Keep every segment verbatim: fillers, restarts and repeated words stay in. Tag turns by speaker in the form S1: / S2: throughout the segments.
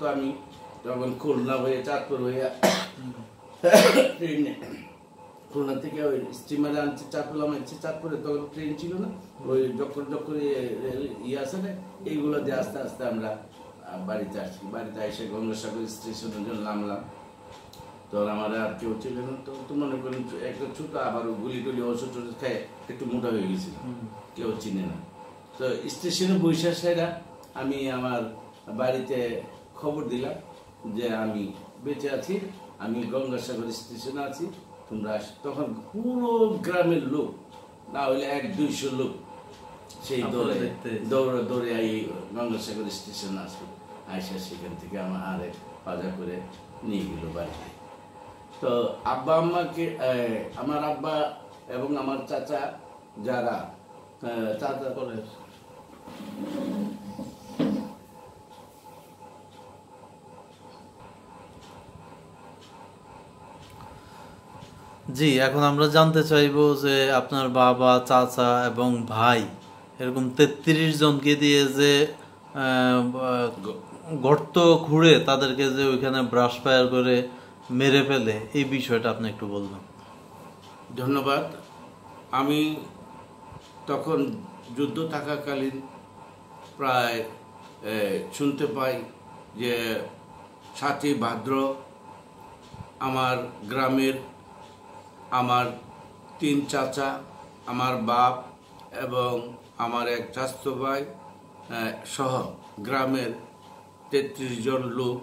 S1: তো আমি যখন খুলনা হয়ে চাঁদপুর হয়ে ট্রেনে খুলনা থেকে ওই স্টিমারে আনছি চাঁদপুর আনছি চাঁদপুরে তখন ট্রেন ছিল না ওই যখন যখন ইয়ে আছে না এইগুলো দিয়ে আস্তে আস্তে আমরা বাড়িতে আসি বাড়িতে এসে গঙ্গাসাগর স্টেশনের জন্য নামলাম। তো আমার আর কেউ ছিল না তো তো মনে করেন একটা ছোট আবার গুলি টুলি ওষুধ টষুধ খায় একটু মোটা হয়ে গেছিল কেউ চিনে না। তো স্টেশনে বৈশাখ সেরা আমি আমার বাড়িতে খবর দিলাম যে আমি বেঁচে আছি, আমি গঙ্গাসাগর স্টেশনে আছি, তোমরা আস। তখন পুরো গ্রামের লোক না হইলে এক দুইশো লোক সেই দৌড়ে দৌড়ে দৌড়ে এই গঙ্গাসাগর স্টেশনে আসলো। আইসা সেখান থেকে আমার আরেক বাজা করে নিয়ে গেল বাড়িতে। তো আব্বা আম্মাকে আমার আব্বা এবং আমার চাচা যারা চাচা করে
S2: জি, এখন আমরা জানতে চাইবো যে আপনার বাবা চাচা এবং ভাই এরকম তেত্রিশ জনকে দিয়ে যে গর্ত খুঁড়ে তাদেরকে যে ওইখানে ব্রাশ ফায়ার করে মেরে ফেলে এই বিষয়টা আপনি একটু বলবেন।
S1: ধন্যবাদ। আমি তখন যুদ্ধ থাকাকালীন প্রায় শুনতে পাই যে সাতই ভাদ্র আমার গ্রামের আমার তিন চাচা, আমার বাপ এবং আমার এক চাচাতো ভাই সহ গ্রামের তেত্রিশ জন লোক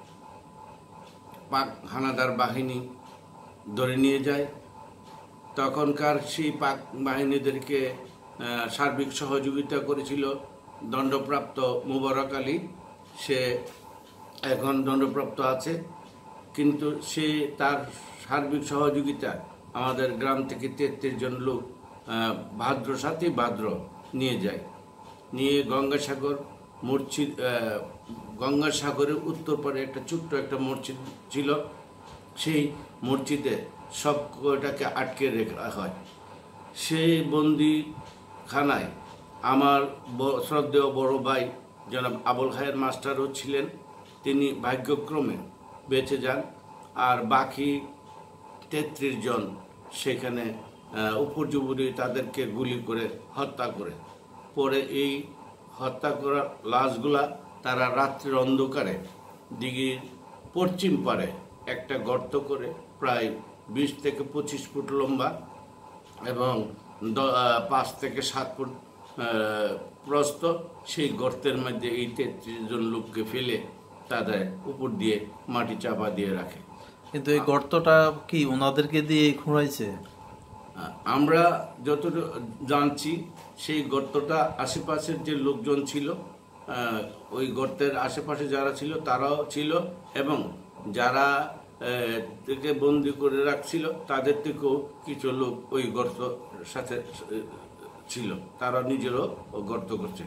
S1: পাক হানাদার বাহিনী ধরে নিয়ে যায়। তখনকার সেই পাক বাহিনীদেরকে সার্বিক সহযোগিতা করেছিল দণ্ডপ্রাপ্ত মুবারক আলী, সে এখন দণ্ডপ্রাপ্ত আছে, কিন্তু সে তার সার্বিক সহযোগিতা আমাদের গ্রাম থেকে তেত্রিশ জন লোক ভাদ্র সাথে ভাদ্র নিয়ে যায়, নিয়ে গঙ্গাসাগর মসজিদ গঙ্গাসাগরের উত্তর পারে একটা ছোট্ট একটা মসজিদ ছিল, সেই মসজিদে সব কয়টাকে আটকে রাখা হয়। সেই বন্দিখানায় আমার শ্রদ্ধেয় বড় ভাই জনাব আবুল খায়ের মাস্টারও ছিলেন, তিনি ভাগ্যক্রমে বেঁচে যান। আর বাকি তেত্রিশ জন সেখানে উপর্যুপরি তাদেরকে গুলি করে হত্যা করে। পরে এই হত্যা করা লাশগুলা তারা রাত্রির অন্ধকারে দিঘির পশ্চিম পারে একটা গর্ত করে প্রায় বিশ থেকে পঁচিশ ফুট লম্বা এবং পাঁচ থেকে সাত ফুট প্রস্থ, সেই গর্তের মধ্যে এই তেত্রিশ জন লোককে ফেলে তাদের উপর দিয়ে মাটি চাপা দিয়ে রাখে।
S2: কিন্তু এই গর্তটা কি ওনাদেরকে দিয়ে খুঁড়াইছে?
S1: আমরা যতটুকু জানছি সেই গর্তটা আশেপাশের যে লোকজন ছিল ওই গর্তের আশেপাশে যারা ছিল তারাও ছিল, এবং যারা থেকে বন্দি করে রাখছিল তাদের থেকেও কিছু লোক ওই গর্ত সাথে ছিল, তারা নিজেরও গর্ত করছে।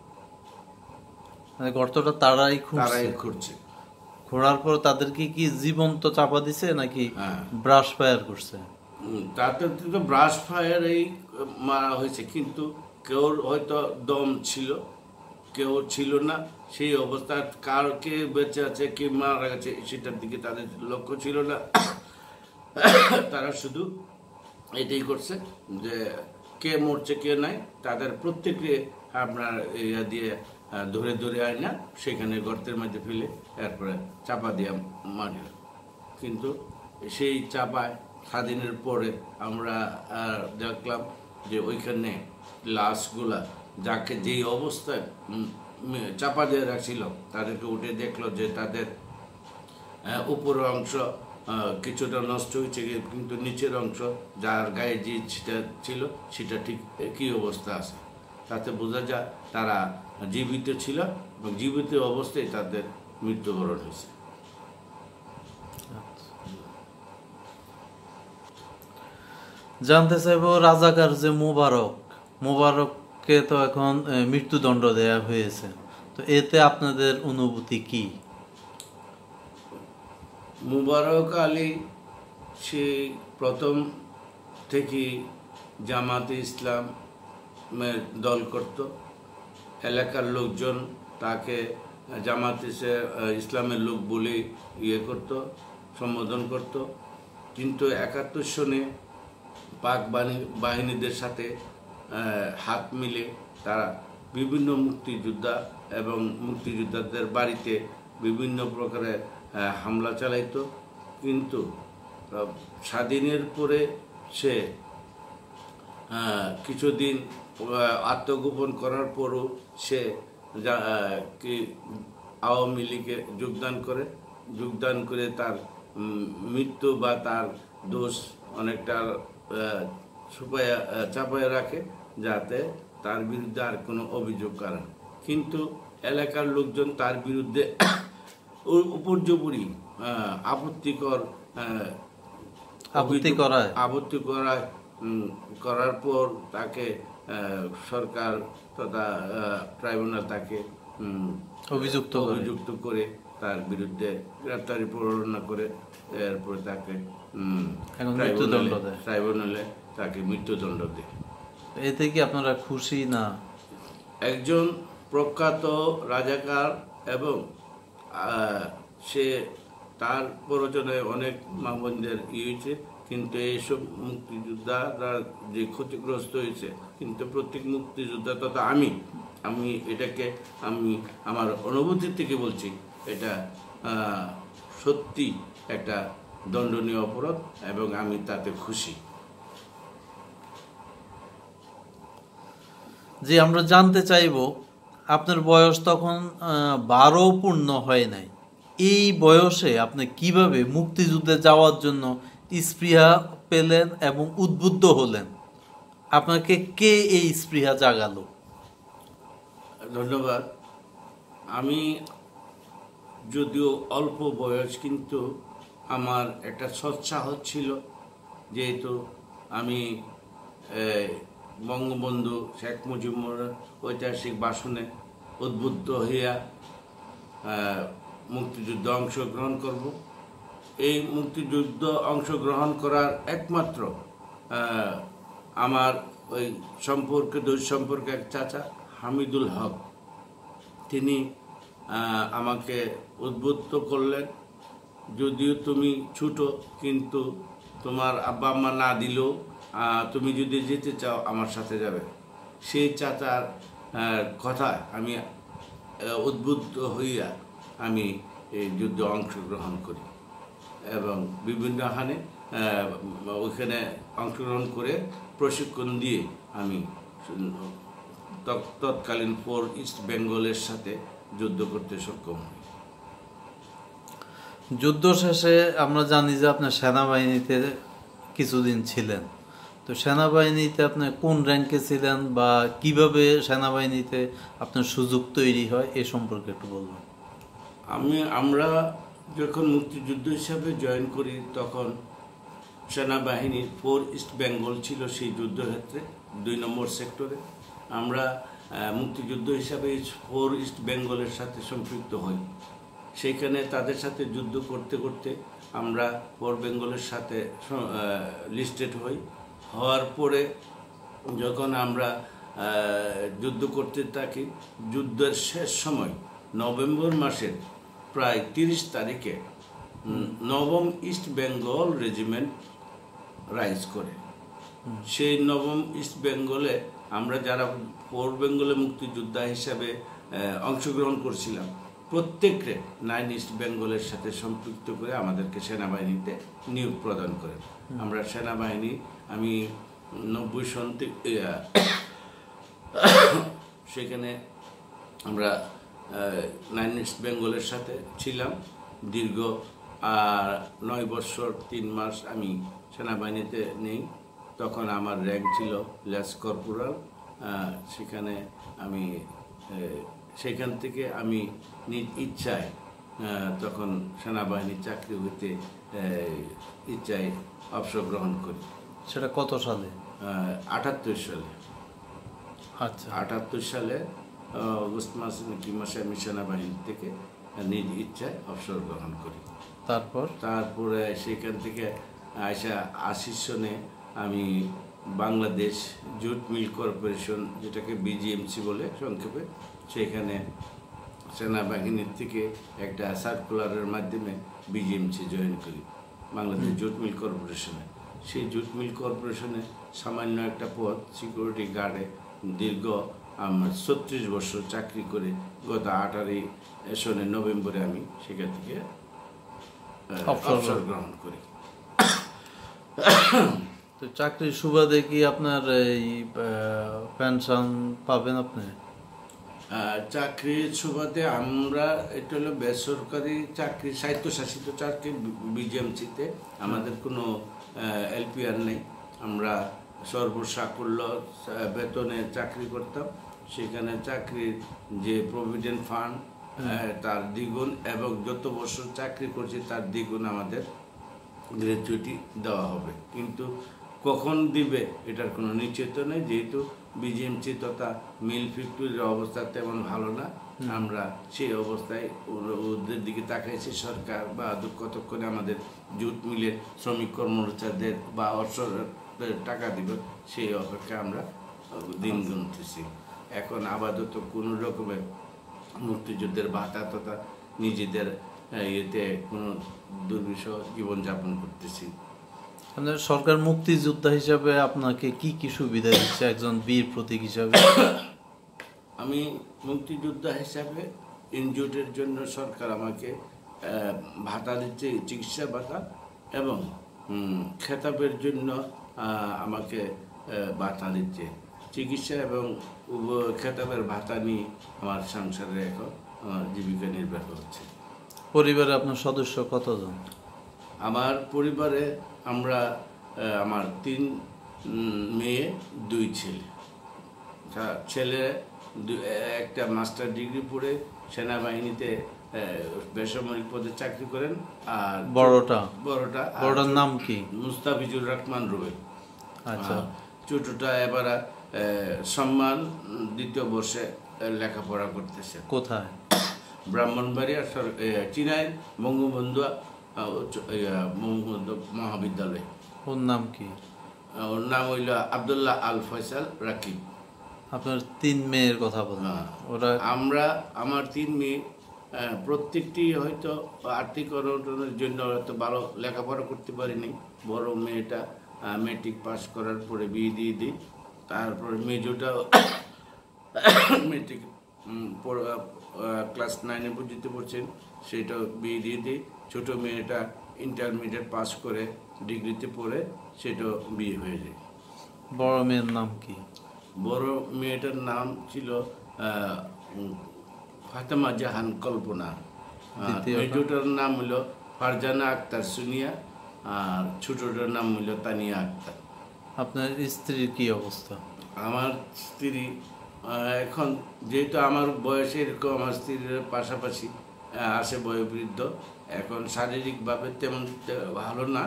S2: মানে গর্তটা তারাই
S1: তারাই খুঁড়ছে।
S2: খোঁড়ার পর তাদেরকে কি জীবন্ত চাপা দিছে নাকি ব্রাশ ফায়ার করছে?
S1: তাদের তো ব্রাশ ফায়ারেই মারা হয়েছে, কিন্তু কেউ হয়তো দম ছিল, কেউ ছিল না। সেই অবস্থা কার কে বেঁচে আছে কে মারা গেছে সেটার দিকে তাদের লক্ষ্য ছিল না। তারা শুধু এটাই করছে যে কে মরছে কে নাই, তাদের প্রত্যেকে আপনার ইয়া দিয়ে ধরে ধরে আয় না সেখানে গর্তের মধ্যে ফেলে এরপরে চাপা দিয়ে মারি। কিন্তু সেই চাপায় স্বাধীনের পরে আমরা দেখলাম যে ওইখানে লাশগুলা যাকে যেই অবস্থায় চাপা দিয়ে রাখছিল তাদেরকে উঠে দেখলো যে তাদের উপরের অংশ কিছুটা নষ্ট হয়েছে, কিন্তু নিচের অংশ যার গায়ে যে সেটা ছিল সেটা ঠিক একই অবস্থা আছে। তাতে বোঝা যায় তারা জীবিত ছিল এবং জীবিত অবস্থায় তাদের মৃত্যুবরণ হয়েছে।
S2: জানতে চাইব রাজাকার যে মুবারক মুবারককে তো এখন মৃত্যুদণ্ড দেয়া হয়েছে, তো এতে আপনাদের অনুভূতি কি?
S1: মুবারক আলী সে প্রথম থেকে জামাতে ইসলামের দল করত। এলাকার লোকজন তাকে জামাত ইসলামের লোক বলে ইয়ে করত, সম্বোধন করত। কিন্তু একাত্তর সনে পাক বাহিনীদের সাথে হাত মিলে তারা বিভিন্ন মুক্তিযোদ্ধা এবং মুক্তিযোদ্ধাদের বাড়িতে বিভিন্ন প্রকারের হামলা চালাইতো। কিন্তু স্বাধীনের পরে সে কিছুদিন আত্মগোপন করার পরও সে কি আওয়ামী লীগে যোগদান করে যোগদান করে তার মৃত্যু বা তার দোষ অনেকটা ছুপায়া চাপায়া রাখে, যাতে তার বিরুদ্ধে আর কোনো অভিযোগ করা। কিন্তু এলাকার লোকজন তার বিরুদ্ধে উপর্যুপরি আপত্তিকর
S2: আপত্তি করায়
S1: আপত্তি করায় করার পর তাকে সরকার তথা ট্রাইব্যুনাল তাকে
S2: অভিযুক্ত
S1: অভিযুক্ত করে তার বিরুদ্ধে গ্রেপ্তারি পরোয়ানা করে এরপরে তাকে ট্রাইব্যুনালে তাকে মৃত্যুদণ্ড দেয়।
S2: এতে কি আপনারা খুশি না?
S1: একজন প্রখ্যাত রাজাকার এবং সে তার প্ররোচনায় অনেক মা-বোনদের ইয়ে হয়েছে, কিন্তু এইসব মুক্তিযোদ্ধারা যে ক্ষতিগ্রস্ত হয়েছে, কিন্তু প্রত্যেক মুক্তিযোদ্ধা তথা আমি আমি এটাকে আমি আমার অনুভূতি থেকে বলছি, এটা সত্যি একটা দণ্ডনীয় অপরাধ এবং আমি তাতে খুশি।
S2: যে আমরা জানতে চাইব, আপনার বয়স তখন বারো পূর্ণ হয় নাই, এই বয়সে আপনি কিভাবে মুক্তিযুদ্ধে যাওয়ার জন্য স্পৃহা পেলেন এবং উদ্বুদ্ধ হলেন? আপনাকে কে এই স্পৃহা জাগালো?
S1: ধন্যবাদ। আমি যদিও অল্প বয়স, কিন্তু আমার একটা সৎসাহস ছিল, যেহেতু আমি বঙ্গবন্ধু শেখ মুজিবুর ঐতিহাসিক ভাষণে উদ্বুদ্ধ হইয়া মুক্তিযুদ্ধে অংশগ্রহণ করব। এই মুক্তিযুদ্ধ অংশগ্রহণ করার একমাত্র আমার ওই সম্পর্কে দুই সম্পর্কে এক চাচা হামিদুল হক, তিনি আমাকে উদ্বুদ্ধ করলেন, যদিও তুমি ছোট, কিন্তু তোমার আব্বা আম্মা না দিলেও তুমি যদি যেতে চাও আমার সাথে যাবে। সেই চাচার কথায় আমি উদ্বুদ্ধ হইয়া আমি এই যুদ্ধে অংশগ্রহণ করি এবং বিভিন্ন হানে ওইখানে অংশগ্রহণ করে প্রশিক্ষণ দিয়ে আমি তৎকালীন ফোর ইস্ট বেঙ্গলের সাথে যুদ্ধ করতে সক্ষম হই।
S2: যুদ্ধ শেষে আমরা জানি যে আপনি সেনাবাহিনীতে কিছুদিন ছিলেন, তো সেনাবাহিনীতে আপনি কোন র্যাঙ্কে ছিলেন বা কিভাবে সেনাবাহিনীতে আপনার সুযোগ তৈরি হয় এ সম্পর্কে একটু বলবেন?
S1: আমি আমরা যখন মুক্তিযুদ্ধ হিসাবে জয়েন করি, তখন সেনাবাহিনীর ফোর ইস্ট বেঙ্গল ছিল সেই যুদ্ধক্ষেত্রে দুই নম্বর সেক্টরে। আমরা মুক্তিযুদ্ধ হিসাবে ফোর ইস্ট বেঙ্গলের সাথে সম্পৃক্ত হই। সেইখানে তাদের সাথে যুদ্ধ করতে করতে আমরা ফোর বেঙ্গলের সাথে লিস্টেড হই। হওয়ার পরে যখন আমরা যুদ্ধ করতে থাকি, যুদ্ধের শেষ সময় নভেম্বর মাসের প্রায় তিরিশ তারিখে নবম ইস্ট বেঙ্গল রেজিমেন্ট রাইজ করে। সেই নবম ইস্ট বেঙ্গলে আমরা যারা ফোর বেঙ্গলে মুক্তিযোদ্ধা হিসাবে অংশগ্রহণ করছিলাম, প্রত্যেককে নাইন ইস্ট বেঙ্গলের সাথে সম্পৃক্ত করে আমাদেরকে সেনাবাহিনীতে নিয়োগ প্রদান করেন। আমরা সেনাবাহিনী আমি নব্বই সন থেকে সেখানে আমরা নাইন ইস্ট বেঙ্গলের সাথে ছিলাম দীর্ঘ আর নয় বছর তিন মাস আমি সেনাবাহিনীতে নেই। তখন আমার র্যাঙ্ক ছিল লেস কর্পোরাল। সেখানে আমি সেখান থেকে আমি নিজ ইচ্ছায় তখন সেনাবাহিনীর চাকরি হইতে ইচ্ছায় অবসর গ্রহণ করি।
S2: সেটা কত সালে?
S1: আটাত্তর সালে।
S2: আচ্ছা,
S1: আটাত্তর সালে অগস্ট মাসে কি মাসে আমি সেনাবাহিনী থেকে নিজ ইচ্ছায় অবসর গ্রহণ করি।
S2: তারপর
S1: তারপরে সেখান থেকে আইসা আশি সনে আমি বাংলাদেশ জুট মিল কর্পোরেশন, যেটাকে বিজিএমসি বলে সংক্ষেপে, সেখানে সেনাবাহিনীর থেকে একটা সার্কুলারের মাধ্যমে বিজিএমসি জয়েন করি, বাংলাদেশ জুট মিল কর্পোরেশনে। সেই জুট মিল কর্পোরেশনে সামান্য একটা পদ সিকিউরিটি গার্ডে দীর্ঘ আমার ছত্রিশ বছর চাকরি করে গত আঠারোই সনের নভেম্বরে আমি সেখান থেকে অবসর গ্রহণ করি।
S2: তো চাকরির সুবাদে কি আপনার এই পেনশন পাবেন আপনি?
S1: চাকরির সুবাদে আমরা এটা হলো বেসরকারি চাকরি, স্বায়ত্তশাসিত চাকরি বিজিএমসিতে আমাদের কোনো এলপিআর নেই। আমরা সর্বসাকুল্য বেতনে চাকরি করতাম। সেখানে চাকরির যে প্রভিডেন্ট ফান্ড তার দ্বিগুণ এবং যত বছর চাকরি করছি তার দ্বিগুণ আমাদের গ্র্যাচুইটি দেওয়া হবে, কিন্তু কখন দিবে এটার কোনো নিশ্চিত নেই। যেহেতু বিজিএমসি তথা মিল ফ্যাক্টরির অবস্থা তেমন ভালো না, আমরা সেই অবস্থায় ওদের দিকে তাকাইছি। সরকার বা কতক্ষণে আমাদের জুট মিলের শ্রমিক কর্মচারীদের বা অবসরের টাকা দিবে সেই অপেক্ষা আমরা দিন গুনতেছি। এখন আপাতত কোনো রকমের মুক্তিযুদ্ধের ভাতা তথা নিজেদের ইয়েতে কোনো দুর্বিষহ জীবনযাপন করতেছি।
S2: আপনার সরকার মুক্তিযোদ্ধা হিসাবে আপনাকে কি কি সুবিধা দিচ্ছে একজন বীর প্রতীক হিসাবে?
S1: আমি মুক্তিযোদ্ধা হিসাবে ইনজুরির জন্য সরকার আমাকে ভাতা দিচ্ছে, চিকিৎসা ভাতা, এবং খেতাবের জন্য আমাকে ভাতা দিচ্ছে। চিকিৎসা এবং খেতাবের ভাতা নিয়ে আমার সংসারে এখন জীবিকা নির্বাহ হচ্ছে।
S2: পরিবারে আপনার সদস্য কতজন?
S1: আমার পরিবারে আমরা আমার তিন মেয়ে দুই ছেলে। ছেলে একটা মাস্টার ডিগ্রি পড়ে সেনাবাহিনীতে বেসামরিক পদে চাকরি করেন, আর
S2: বড়টা
S1: বড়টা
S2: বড়টার নাম কি?
S1: মুস্তাফিজুর রহমান রুবেল।
S2: আচ্ছা।
S1: ছোটটা এবার সম্মান দ্বিতীয় বর্ষে লেখাপড়া করতেছে।
S2: কোথায়?
S1: ব্রাহ্মণবাড়িয়া চিনাই বঙ্গবন্ধু মহাবিদ্যালয়।
S2: ওর নাম কি?
S1: ওর নাম হইল আব্দুল্লাহ আল ফয়সাল রাকিব।
S2: আপনার তিন মেয়ের কথা বলেন। ওরা
S1: আমরা আমার তিন মেয়ে প্রত্যেকটি হয়তো আর্থিক অনটনের জন্য হয়তো ভালো লেখাপড়া করতে পারিনি। বড় মেয়েটা মেট্রিক পাস করার পরে বিয়ে দিয়ে দিই, তারপরে মেজোটা মেট্রিক ক্লাস নাইনে পর্যন্ত পড়ছেন, সেটা বিয়ে দিয়ে দিই। ছোটো মেয়েটা ইন্টারমিডিয়েট পাস করে ডিগ্রিতে পড়ে সেটা বিয়ে হয়ে যায়।
S2: বড় মেয়ের নাম কি?
S1: বড় মেয়েটার নাম ছিল ফাতেমা জাহান কল্পনা, মেজোটার নাম হলো ফারজানা আক্তার সুনিয়া, আর ছোটটার নাম হলো তানিয়া আক্তার।
S2: আপনার স্ত্রীর কি অবস্থা?
S1: আমার স্ত্রী এখন যেহেতু আমার বয়স এরকম, আমার স্ত্রীর পাশাপাশি আছে বয়োবৃদ্ধ, এখন শারীরিকভাবে তেমন ভালো না,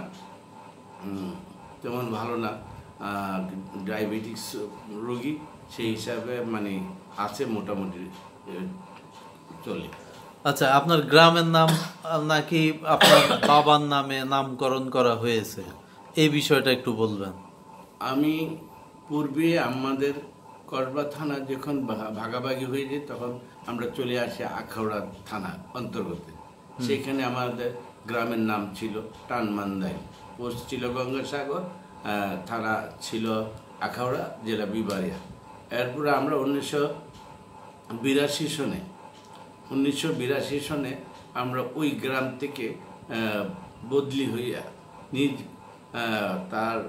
S1: তেমন ভালো না, ডায়াবেটিস রোগী, সেই হিসাবে মানে আছে মোটামুটি চলে।
S2: আচ্ছা, আপনার গ্রামের নাম নাকি আপনার বাবার নামে নামকরণ করা হয়েছে, এই বিষয়টা একটু বলবেন?
S1: আমি পূর্বে আমাদের করবা থানা যখন ভাগাভাগি হয়ে যায় তখন আমরা চলে আসি আখাউড়া থানা অন্তর্গতে। সেখানে আমাদের গ্রামের নাম ছিল টানমান্দাই, পোস্ট ছিল গঙ্গাসাগর, থানা ছিল আখাউড়া, জেলা বিবাড়িয়া। এরপরে আমরা উনিশশো বিরাশি সনে উনিশশো বিরাশি সনে আমরা ওই গ্রাম থেকে বদলি হইয়া নিজ তার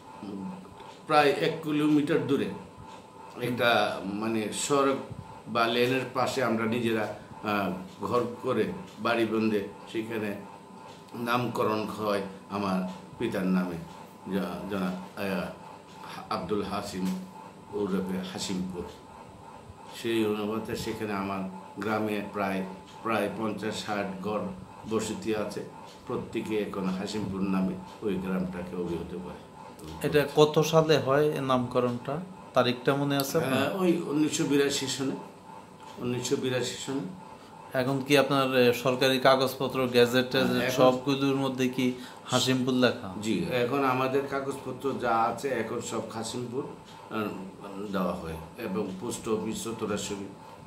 S1: প্রায় এক কিলোমিটার দূরে একটা মানে সড়ক বা লেনের পাশে আমরা নিজেরা ঘর করে বাড়ি বন্ধে সেখানে নামকরণ হয় আমার পিতার নামে, জনাব আব্দুল হাসিম ওরফে হাসিমপুর। সেই অনুপাতে সেখানে আমার গ্রামে প্রায় প্রায় পঞ্চাশ ষাট ঘর বসতি আছে, প্রত্যেকে এখন হাসিমপুর নামে ওই গ্রামটাকে অভিহিত করে।
S2: এটা কত সালে হয় নামকরণটা, তারিখটা মনে আছে?
S1: ওই উনিশশো বিরাশি সনে উনিশশো বিরাশি সনে।
S2: এখন কি আপনার সরকারি কাগজপত্র গ্যাজেট সবগুলোর মধ্যে কি হাসিমপুর লেখা?
S1: জি, এখন আমাদের কাগজপত্র যা আছে এখন সব হাসিমপুর দেওয়া হয়, এবং পোস্ট অফিস সরাসরি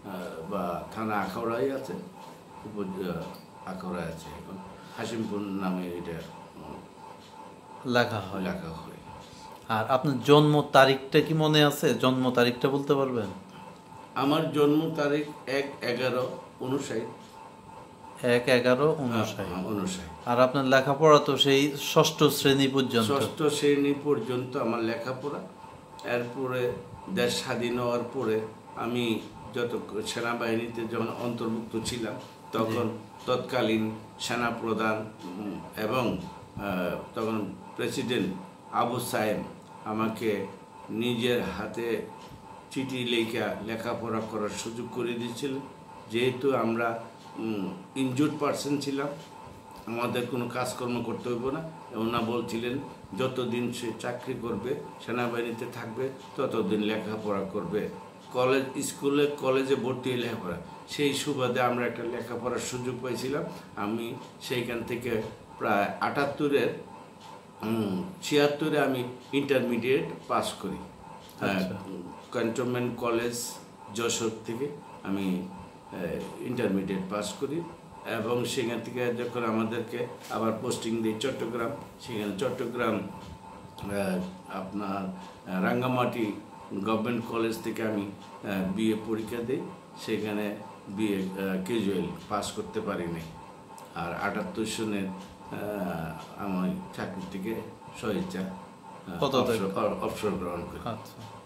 S1: বা থানা আখাউড়াই আছে, আখাউড়ায় আছে এখন, হাসিমপুর নামে এটা
S2: লেখা হয়
S1: লেখা হয়।
S2: আর আপনার জন্ম তারিখটা কি মনে আছে? জন্ম তারিখটা বলতে পারবেন?
S1: আমার জন্ম তারিখ এক এগারো উনষাট।
S2: এক এগারো উনষাট।
S1: উনষাট।
S2: আর আপনার লেখাপড়া তো সেই ষষ্ঠ শ্রেণী পর্যন্ত?
S1: ষষ্ঠ শ্রেণী পর্যন্ত আমার লেখাপড়া। এরপরে দেশ স্বাধীন হওয়ার পরে আমি যত সেনাবাহিনীতে যখন অন্তর্ভুক্ত ছিলাম তখন তৎকালীন সেনাপ্রধান এবং তখন প্রেসিডেন্ট আবু সাহেব আমাকে নিজের হাতে চিঠি লেখা লেখাপড়া করার সুযোগ করে দিয়েছিলেন। যেহেতু আমরা ইনজুর্ড পার্সন ছিলাম, আমাদের কোনো কাজকর্ম করতে হইব না, ওনা বলছিলেন যতদিন সে চাকরি করবে সেনাবাহিনীতে থাকবে ততদিন লেখাপড়া করবে, কলেজ স্কুলে কলেজে ভর্তি হয়ে লেখাপড়া। সেই সুবাদে আমরা একটা লেখাপড়ার সুযোগ পাইছিলাম। আমি সেইখান থেকে প্রায় আটাত্তরের ছিয়াত্তরে আমি ইন্টারমিডিয়েট পাস করি ক্যান্টনমেন্ট কলেজ যশোর থেকে। আমি ইন্টারমিডিয়েট পাস করি এবং সেখান থেকে যখন আমাদেরকে আবার পোস্টিং দিই চট্টগ্রাম, সেখানে চট্টগ্রাম আপনার রাঙ্গামাটি গভর্নমেন্ট কলেজ থেকে আমি বিএ পরীক্ষা দিই, সেখানে বিএ ক্যাজুয়াল পাস করতে পারিনি। আর আটাত্তর সনের আমি চাকরি থেকে স্বেচ্ছা অবসর গ্রহণ করি।
S2: আচ্ছা।